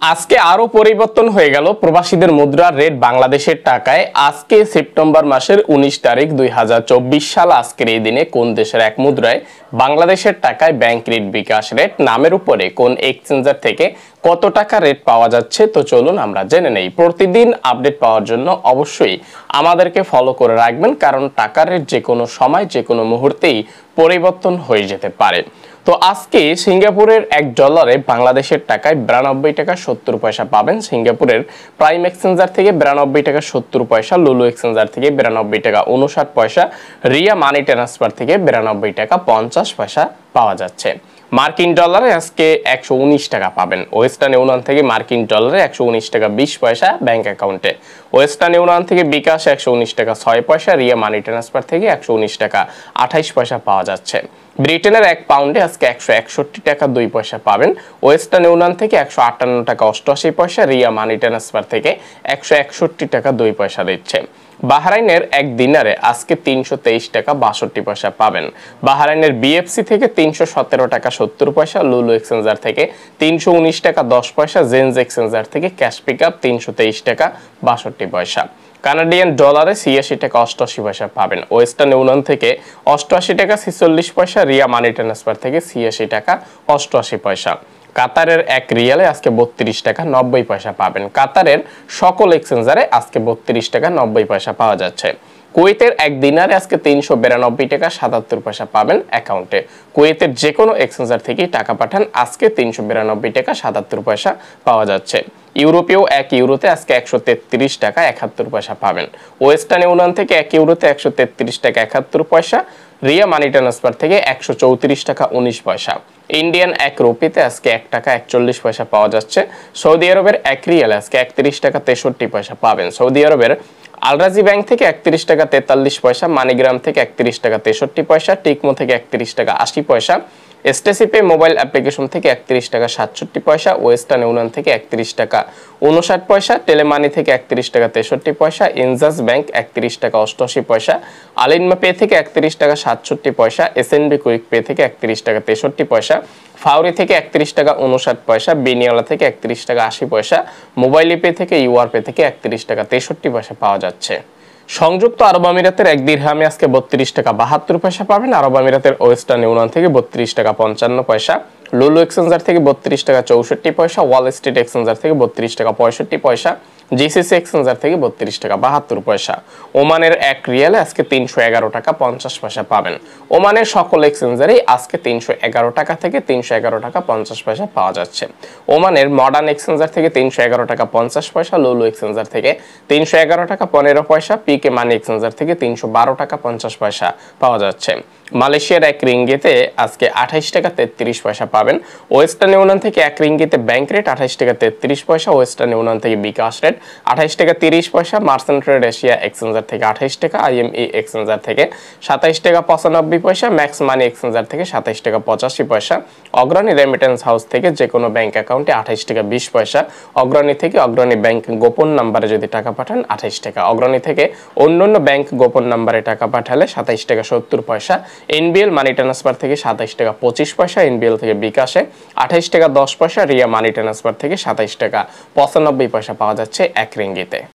আজকে আরো পরিবর্তন হয়ে গেল প্রবাসীদের মুদ্রার রেট বাংলাদেশের টাকায়। আজকে সেপ্টেম্বর মাসের 19 তারিখ 2024 সাল। আজকের এই দিনে কোন দেশের এক মুদ্রায় বাংলাদেশের টাকায় ব্যাংক রেট বিকাশ রেট নামের উপরে কোন এক্সচেঞ্জার থেকে কত টাকা রেট পাওয়া যাচ্ছে, তো চলুন আমরা জেনে নেই। প্রতিদিন আপডেট পাওয়ার জন্য অবশ্যই আমাদেরকে ফলো করে রাখবেন, কারণ টাকার রেট যে কোনো সময় যে কোনো মুহূর্তেই পরিবর্তন হয়ে যেতে পারে। তো আজকে সিঙ্গাপুরের $1 বাংলাদেশের টাকায় 92 টাকা 70 পয়সা পাবেন। সিঙ্গাপুরের প্রাইম এক্সচেঞ্জার থেকে 92 টাকা 70 পয়সা, লুলু এক্সচেঞ্জার থেকে 92 টাকা 59 পয়সা, রিয়া মানি ট্রান্সফার থেকে 92 টাকা 50 পয়সা পাওয়া যাচ্ছে। মার্কিন ডলারে আজকে 119 টাকা পাবেন। ওয়েস্টার্ন ইউনিয়ন থেকে মার্কিন ডলারে 119 টাকা 20 পয়সা ব্যাংক অ্যাকাউন্টে। ওয়েস্টার্ন ইউনিয়ন থেকে বিকাশ 119 টাকা 6 পয়সা, রিয়া মানি ট্রান্সফার থেকে 119 টাকা 28 পয়সা পাওয়া যাচ্ছে। ব্রিটেনের 1 পাউন্ডে আজকে 161 টাকা 2 পয়সা পাবেন। ওয়েস্টার্ন ইউনিয়ন থেকে 158 টাকা 88 পয়সা, রিয়া মানি ট্রান্সফার থেকে 161 টাকা 2 পয়সা দিচ্ছে। বাহরাইনের 1 দিনারে আজকে 323 টাকা 62 পয়সা পাবেন। বাহরাইনের বিএফসি থেকে 317 টাকা 70 পয়সা, লুলু এক্সচেঞ্জার থেকে 319 টাকা 10 পয়সা, জেন্স এক্সচেঞ্জার থেকে ক্যাশ পিকআপ 323 টাকা 62 পয়সা। কানাডিয়ান ডলারে 86 টাকা 88 পয়সা পাবেন। ওয়েস্টার্ন ইউনিয়ন থেকে 88 টাকা 46 পয়সা, রিয়া মানি ট্রান্সফার থেকে 86 টাকা 88 পয়সা। কাতারের 1 রিয়ালে আজকে 32 টাকা 90 পয়সা পাবেন। কাতারের সকল এক্সচেঞ্জারে আজকে 32 টাকা 90 পয়সা পাওয়া যাচ্ছে। কুয়েতের 1 দিনারে আজকে 392 টাকা 77 পয়সা পাবেন অ্যাকাউন্টে। কুয়েতের যে কোনো এক্সচেঞ্জার থেকে টাকা পাঠান, আজকে 392 টাকা 77 পয়সা পাওয়া যাচ্ছে। ইউরোপেও 1 ইউরোতে আজকে 133 টাকা 71 পয়সা পাবেন। ওয়েস্টার্ন ইউনিয়ন থেকে 1 ইউরোতে 133 টাকা 71 পয়সা, রিয়া মানি ট্রান্সফার থেকে 134 টাকা 19 পয়সা। ইন্ডিয়ান 1 রুপিতে আজকে 1 টাকা 41 পয়সা পাওয়া যাচ্ছে। সৌদি আরবের 1 রিয়ালে আজকে 31 টাকা 63 পয়সা পাবেন। সৌদি আরবের আলরাজি ব্যাংক থেকে 31 টাকা 43 পয়সা, মানিগ্রাম থেকে 31 টাকা 63 পয়সা, টিকমো থেকে 31 টাকা 80 পয়সা, এসটিসিপে মোবাইল অ্যাপ্লিকেশন থেকে 31 টাকা 67 পয়সা, ওয়েস্টার্ন ইউনিয়ন থেকে 31 টাকা 59 পয়সা, টেলেমানি থেকে 31 টাকা 63 পয়সা, ইনজাস ব্যাংক 31 টাকা 88 পয়সা, আলিনমা পে থেকে 31 টাকা 67 পয়সা, এসএনবি কুইক পে থেকে 31 টাকা 63 পয়সা, ফাউরি থেকে 31 টাকা 59 পয়সা, বিনিয়ালা থেকে 31 টাকা 80 পয়সা, মোবাইল পে থেকে ইউআর পে থেকে 31 টাকা 63 পয়সা পাওয়া যাচ্ছে। সংযুক্ত আরব আমিরাতের 1 দিরহামে আজকে 32 টাকা 72 পয়সা পাবেন। আরব আমিরাতের ওয়েস্টার্ন ইউনিয়ন থেকে 32 টাকা 55 পয়সা, লুলু এক্সচেঞ্জার থেকে 32 টাকা 64 পয়সা, ওয়াল স্ট্রিট এক্সচেঞ্জার থেকে 32 টাকা 65 পয়সা, জিসিসি এক্সচেঞ্জার থেকে 32 টাকা 72 পয়সা। ওমানের 1 রিয়ালে আজকে 311 টাকা 50 পয়সা পাবেন। ওমানের সকল এক্সচেঞ্জারেই আজকে 311 টাকা থেকে 311 টাকা 50 পয়সা পাওয়া যাচ্ছে। ওমানের মডার্ন এক্সচেঞ্জার থেকে 311 টাকা 50 পয়সা, লুলু এক্সচেঞ্জার থেকে 311 টাকা 15 পয়সা, পিকে মানি এক্সচেঞ্জার থেকে 312 টাকা 50 পয়সা পাওয়া যাচ্ছে। মালয়েশিয়ার 1 রিঙ্গিতে আজকে 28 টাকা 33 পয়সা পাবেন। ওয়েস্টার্ন ইউনিয়ন থেকে 1 রিঙ্গিতে ব্যাংক রেট 28 টাকা 33 পয়সা, ওয়েস্টার্ন ইউনিয়ন থেকে বিকাশ রেট 28 টাকা 30 পয়সা, মার্চেন্ট ট্রেড এশিয়া এক্সচেঞ্জার থেকে 28 টাকা, আইএমই এক্সচেঞ্জার থেকে 27 টাকা 95 পয়সা, ম্যাক্স মানি এক্সচেঞ্জার থেকে 27 টাকা 85 পয়সা, অগ্রণী রেমিটেন্স হাউস থেকে যে কোনো ব্যাংক অ্যাকাউন্টে 28 টাকা 20 পয়সা, অগ্রণী থেকে অগ্রণী ব্যাংক গোপন নাম্বারে যদি টাকা পাঠান 28 টাকা, অগ্রণী থেকে অন্যান্য ব্যাংক গোপন নাম্বারে টাকা পাঠালে 27 টাকা 70 পয়সা, এনবিএল মানি ট্রান্সফার থেকে 27 টাকা 25 পয়সা, এনবিএল থেকে বিকাশে 28 টাকা 10 পয়সা, রিয়া মানি ট্রান্সফার থেকে 27 টাকা 95 পয়সা পাওয়া যাচ্ছে 1 রিঙ্গিতে।